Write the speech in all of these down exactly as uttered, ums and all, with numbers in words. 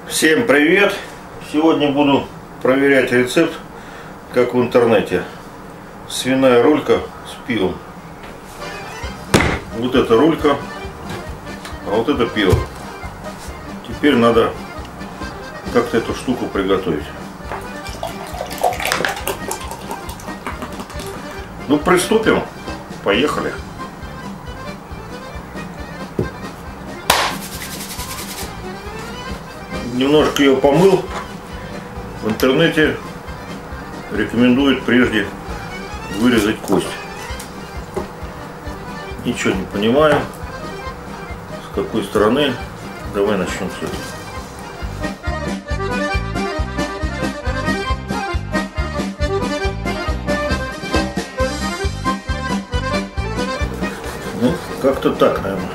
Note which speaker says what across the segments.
Speaker 1: Всем привет! Сегодня буду проверять рецепт, как в интернете. Свиная рулька с пивом. Вот это рулька, а вот это пиво. Теперь надо как-то эту штуку приготовить. Ну, приступим. Поехали. Немножко ее помыл. В интернете рекомендуют прежде вырезать кость. Ничего не понимаю, с какой стороны. Давай начнем с этого. Ну, как-то так, наверное.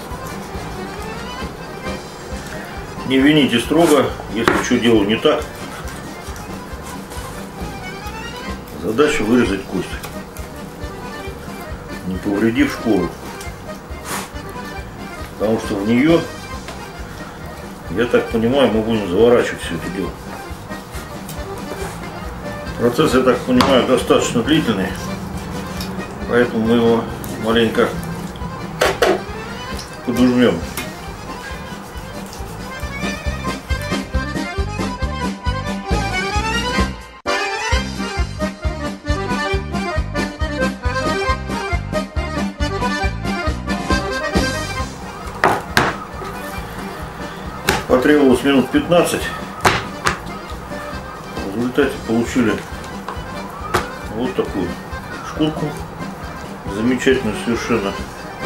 Speaker 1: Не вините строго, если что делаю не так. Задача вырезать кость, не повредив шкуру. Потому что в нее, я так понимаю, мы будем заворачивать все это дело. Процесс, я так понимаю, достаточно длительный. Поэтому мы его маленько подужмем. Потребовалось минут пятнадцать. В результате получили вот такую шкурку, замечательную совершенно,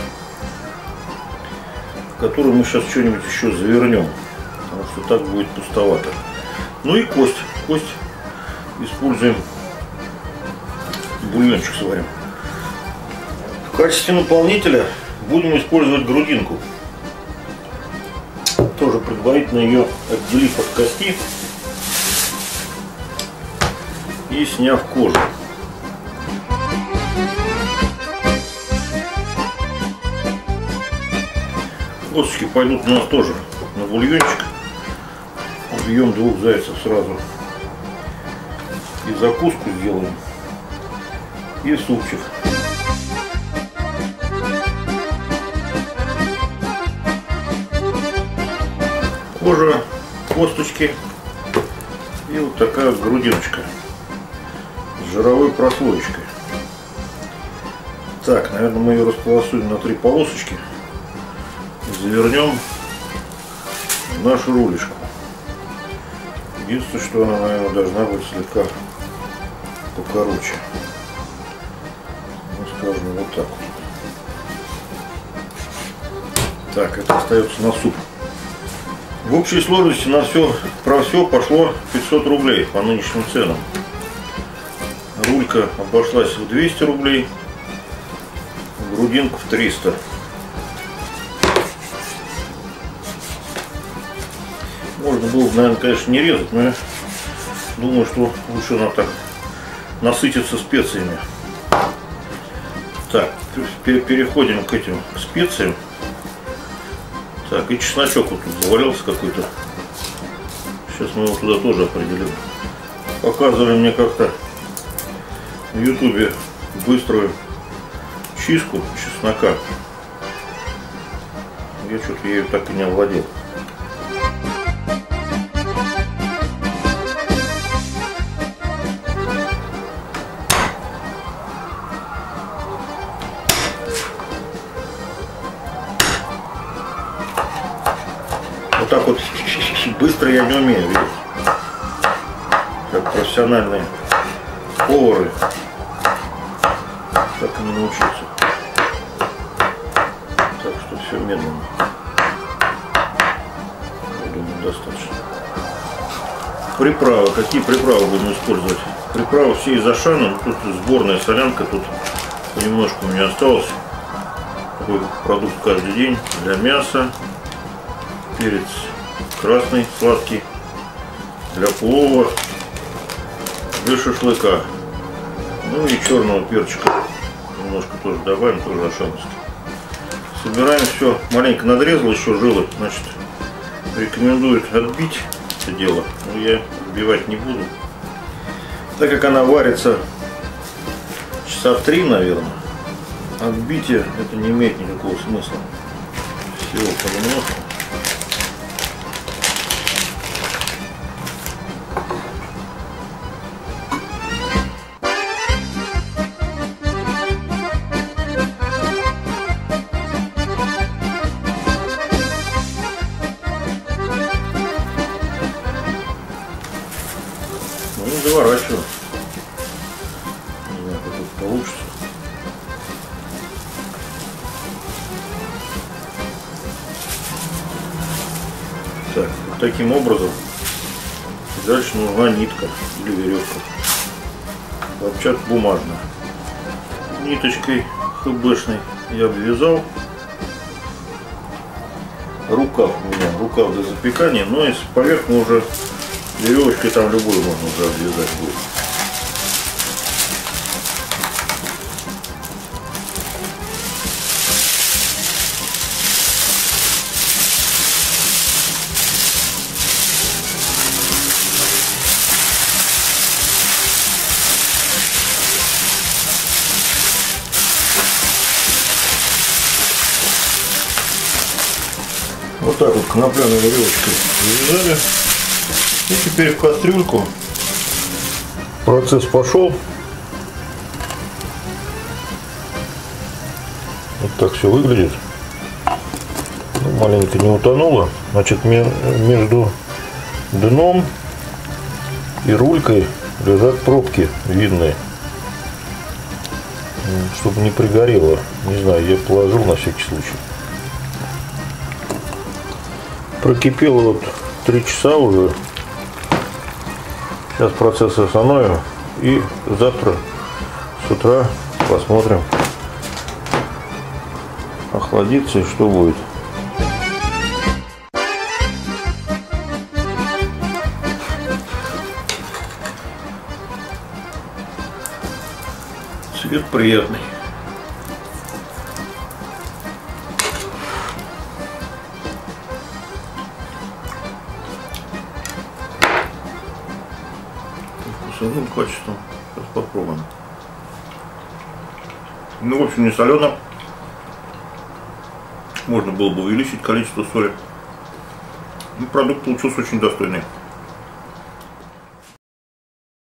Speaker 1: в которую мы сейчас что-нибудь еще завернем, потому что так будет пустовато. Ну и кость. Кость используем, бульончик сварим. В качестве наполнителя будем использовать грудинку. Тоже предварительно ее отделив от кости и сняв кожу. Косточки пойдут у нас тоже на бульончик. Убьем двух зайцев сразу. И закуску сделаем, и супчик. Кожа, косточки и вот такая вот грудиночка с жировой прослоечкой. Так, наверное, мы ее располосуем на три полосочки и завернем в нашу рулечку. Единственное, что она, наверное, должна быть слегка покороче. Ну, скажем, вот так вот. Так, это остается на суп. В общей сложности на все, про все пошло пятьсот рублей по нынешним ценам. Рулька обошлась в двести рублей, грудинку в триста. Можно было бы, наверное, конечно, не резать, но я думаю, что лучше она так насытится специями. Так, переходим к этим к специям. Так, и чесночок вот тут завалился какой-то. Сейчас мы его туда тоже определим. Показывали мне как-то в ютубе быструю чистку чеснока. Я что-то ею так и не овладел. Вот так вот быстро я не умею, видите, как профессиональные повары, так и не научиться. Так что все медленно. Я думаю, достаточно. Приправы. Какие приправы будем использовать? Приправы все из Ашана. Тут сборная солянка, тут понемножку у меня осталось. Такой продукт каждый день для мяса. Перец красный, сладкий, для плова, для шашлыка. Ну и черного перчика немножко тоже добавим, тоже ашановский. Собираем все, маленько надрезал еще жилы, значит, рекомендуют отбить это дело. Но я взбивать не буду. Так как она варится часа три, наверное, отбитие это не имеет никакого смысла. Всего понемножку. Ну, заворачиваю. Не знаю, как это получится. Так, вот таким образом. Дальше нужна нитка или веревка. Хлопчат бумажная. Ниточкой хэбэшной я обвязал. Рукав у меня, рукав для запекания, но из поверх мы уже веревочкой там любую можно уже обвязать будет. Вот так вот конопляной веревочкой завязали. И теперь в кастрюльку. Процесс пошел. Вот так все выглядит. Ну, маленько не утонуло. Значит, между дном и рулькой лежат пробки видные. Чтобы не пригорело. Не знаю, я положил на всякий случай. Прокипело вот три часа уже. Сейчас процесс остановим. И завтра с утра посмотрим, охладится и что будет. Цвет приятный. Вкусовым качеством. Сейчас попробуем. Ну, в общем, не солено. Можно было бы увеличить количество соли. Ну, продукт получился очень достойный.